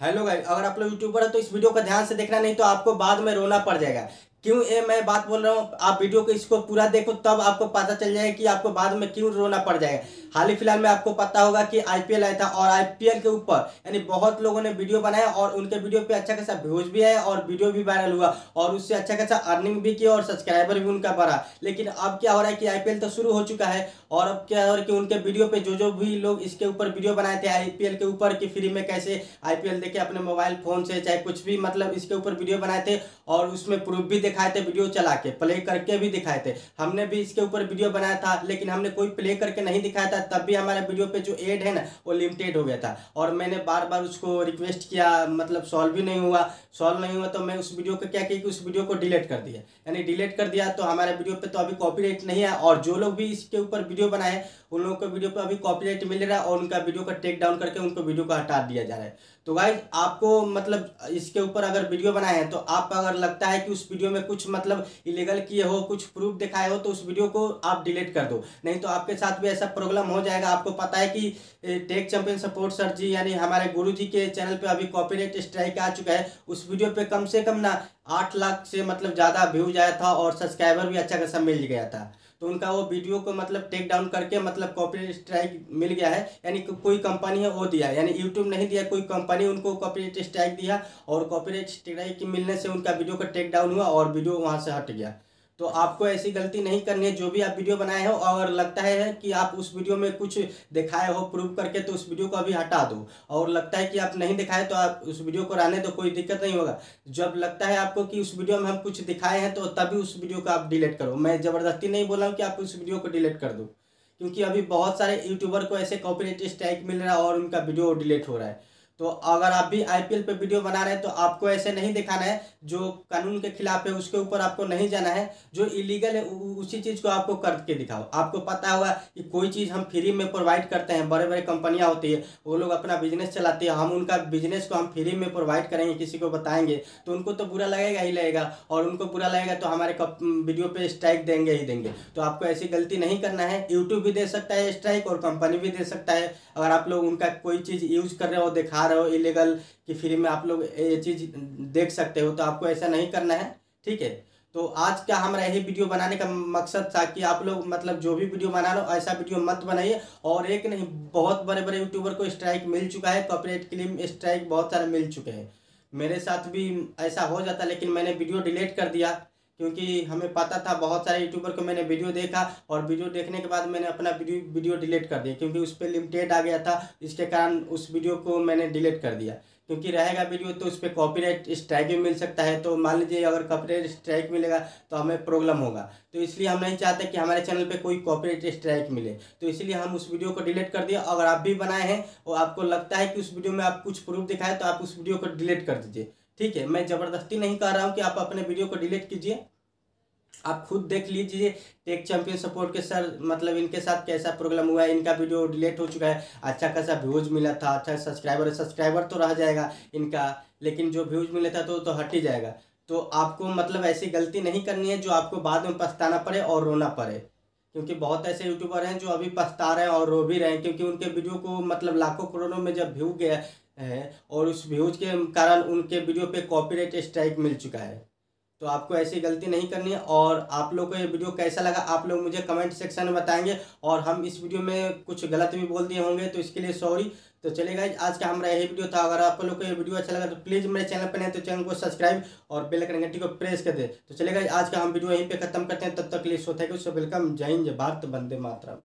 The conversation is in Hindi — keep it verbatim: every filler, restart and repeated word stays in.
हेलो गाइस, अगर आप लोग यूट्यूबर है तो इस वीडियो को ध्यान से देखना, नहीं तो आपको बाद में रोना पड़ जाएगा। क्यों ये मैं बात बोल रहा हूँ, आप वीडियो को इसको पूरा देखो तब आपको पता चल जाएगा कि आपको बाद में क्यों रोना पड़ जाएगा। हाल ही फिलहाल में आपको पता होगा कि आईपीएल आया था और आईपीएल के ऊपर यानी बहुत लोगों ने वीडियो बनाया और उनके वीडियो पे अच्छा खासा व्यूज भी आया और वीडियो भी वायरल हुआ और उससे अच्छा खासा अर्निंग भी किया और सब्सक्राइबर भी उनका बढ़ा। लेकिन अब क्या हो रहा है कि आईपीएल तो शुरू हो चुका है और अब क्या हो रहा है कि उनके वीडियो पे जो जो भी लोग इसके ऊपर वीडियो बनाए थे आईपीएल के ऊपर कि फ्री में कैसे आईपीएल देखे अपने मोबाइल फोन से, चाहे कुछ भी मतलब इसके ऊपर वीडियो बनाए थे और उसमें प्रूफ भी दिखाए थे, वीडियो चला के प्ले करके भी दिखाए थे। हमने भी इसके ऊपर वीडियो बनाया था लेकिन हमने कोई प्ले करके नहीं दिखाया था, तब भी हमारे वीडियो पे जो एड है ना वो लिमिटेड हो गया था और मैंने बार बार उसको रिक्वेस्ट किया, मतलब सॉल्व भी नहीं हुआ। सॉल्व नहीं हुआ तो मैं उस वीडियो को क्या किया कि उस वीडियो को डिलीट कर दिया, यानी डिलीट कर दिया। तो हमारे वीडियो पे तो अभी कॉपीराइट नहीं है और जो लोग भी इसके ऊपर वीडियो बनाए उन लोगों को वीडियो पे अभी कॉपीराइट मिल रहा है और उनका वीडियो को टेक डाउन करके उनको वीडियो को हटा दिया जा रहा है। तो गाइज आपको मतलब इसके ऊपर अगर वीडियो बनाए हैं तो आप अगर लगता है कि उस वीडियो में कुछ मतलब इलीगल किए हो, कुछ प्रूफ दिखाए हो, तो उस वीडियो को आप डिलीट कर दो, नहीं तो आपके साथ भी ऐसा प्रॉब्लम हो जाएगा। आपको पता है कि टेक चैंपियन सपोर्ट सर जी यानी हमारे गुरु जी के चैनल पे अभी कॉपीराइट स्ट्राइक आ चुका है। उस वीडियो पे कम से कम ना आठ लाख से मतलब ज़्यादा व्यूज आया था और सब्सक्राइबर भी अच्छा खासा मिल गया था। तो उनका वो वीडियो को मतलब टेक डाउन करके मतलब कॉपीराइट स्ट्राइक मिल गया है, यानी कोई कंपनी है वो दिया है, यानी यूट्यूब नहीं दिया, कोई कंपनी उनको कॉपीराइट स्ट्राइक दिया और कॉपीराइट स्ट्राइक मिलने से उनका वीडियो का टेक डाउन हुआ और वीडियो वहाँ से हट गया। तो आपको ऐसी गलती नहीं करनी है। जो भी आप वीडियो बनाए हो और लगता है कि आप उस वीडियो में कुछ दिखाए हो प्रूव करके तो उस वीडियो को अभी हटा दो, और लगता है कि आप नहीं दिखाए तो आप उस वीडियो को रहने दो, कोई दिक्कत नहीं होगा। जब लगता है आपको कि उस वीडियो में हम कुछ दिखाए हैं तो तभी उस वीडियो को आप डिलीट करो। मैं ज़बरदस्ती नहीं बोल रहा हूँ कि आप उस वीडियो को डिलीट कर दो, क्योंकि अभी बहुत सारे यूट्यूबर को ऐसे कॉपीराइट स्ट्राइक मिल रहा है और उनका वीडियो डिलीट हो रहा है। तो अगर आप भी आईपीएल पे वीडियो बना रहे हैं तो आपको ऐसे नहीं दिखाना है, जो कानून के खिलाफ है उसके ऊपर आपको नहीं जाना है। जो इलीगल है उ- उसी चीज़ को आपको करके दिखाओ। आपको पता होगा कि कोई चीज़ हम फ्री में प्रोवाइड करते हैं, बड़े बड़े कंपनियां होती है वो लोग अपना बिजनेस चलाती है, हम उनका बिजनेस को हम फ्री में प्रोवाइड करेंगे, किसी को बताएंगे तो उनको तो बुरा लगेगा ही लगेगा, और उनको बुरा लगेगा तो हमारे वीडियो पे स्ट्राइक देंगे ही देंगे। तो आपको ऐसी गलती नहीं करना है। यूट्यूब भी दे सकता है स्ट्राइक और कंपनी भी दे सकता है। अगर आप लोग उनका कोई चीज़ यूज कर रहे हो, दिखा रहे हो इलीगल कि फ्री में आप लोग ये चीज़ देख सकते हो, तो आपको ऐसा नहीं करना है, ठीक है। तो आज का हमारा यही वीडियो बनाने का मकसद था कि आप लोग मतलब जो भी वीडियो बना रहे हो ऐसा वीडियो मत बनाइए। और एक नहीं, बहुत बड़े बड़े यूट्यूबर को स्ट्राइक मिल चुका है, कॉपीराइट क्लेम स्ट्राइक बहुत सारे मिल चुके हैं। मेरे साथ भी ऐसा हो जाता लेकिन मैंने वीडियो डिलीट कर दिया, क्योंकि हमें पता था। बहुत सारे यूट्यूबर को मैंने वीडियो देखा और वीडियो देखने के बाद मैंने अपना वीडियो वीडियो डिलीट कर दिया, क्योंकि उस पर लिमिटेड आ गया था। इसके कारण उस वीडियो को मैंने डिलीट कर दिया, क्योंकि रहेगा वीडियो तो उस पर कॉपीराइट स्ट्राइक भी मिल सकता है। तो मान लीजिए अगर कॉपीराइट स्ट्राइक मिलेगा तो हमें प्रॉब्लम होगा। तो इसलिए हम नहीं चाहते कि हमारे चैनल पे कोई कॉपीराइट स्ट्राइक मिले, तो इसलिए हम उस वीडियो को डिलीट कर दिया। अगर आप भी बनाए हैं और आपको लगता है कि उस वीडियो में आप कुछ प्रूफ दिखाए तो आप उस वीडियो को डिलीट कर दीजिए, ठीक है। मैं ज़बरदस्ती नहीं कह रहा हूँ कि आप अपने वीडियो को डिलीट कीजिए, आप खुद देख लीजिए टेक चैंपियन सपोर्ट के सर मतलब इनके साथ कैसा प्रॉब्लम हुआ है। इनका वीडियो डिलीट हो चुका है, अच्छा खासा व्यूज मिला था, अच्छा सब्सक्राइबर सब्सक्राइबर तो रह जाएगा इनका, लेकिन जो व्यूज मिला था तो तो हट ही जाएगा। तो आपको मतलब ऐसी गलती नहीं करनी है जो आपको बाद में पछताना पड़े और रोना पड़े, क्योंकि बहुत ऐसे यूट्यूबर हैं जो अभी पछता रहे हैं और रो भी रहे हैं, क्योंकि उनके वीडियो को मतलब लाखों करोड़ों में जब व्यू गया है और उस व्यूज के कारण उनके वीडियो पे कॉपीराइट स्ट्राइक मिल चुका है। तो आपको ऐसी गलती नहीं करनी है। और आप लोग को ये वीडियो कैसा लगा आप लोग मुझे कमेंट सेक्शन में बताएंगे, और हम इस वीडियो में कुछ गलत भी बोल दिए होंगे तो इसके लिए सॉरी। तो चलेगा, आज का हमारा यही वीडियो था। अगर आप लोग को ये वीडियो अच्छा लगा तो प्लीज़ मेरे चैनल पर नहीं तो चैनल को सब्सक्राइब और बेल आइकन घंटी को प्रेस कर दे। तो चलेगा, आज का हम वीडियो यहीं पे खत्म करते हैं। तब तक के लिए so thank you, so welcome, जय हिंद, जय भारत, वंदे मातरम।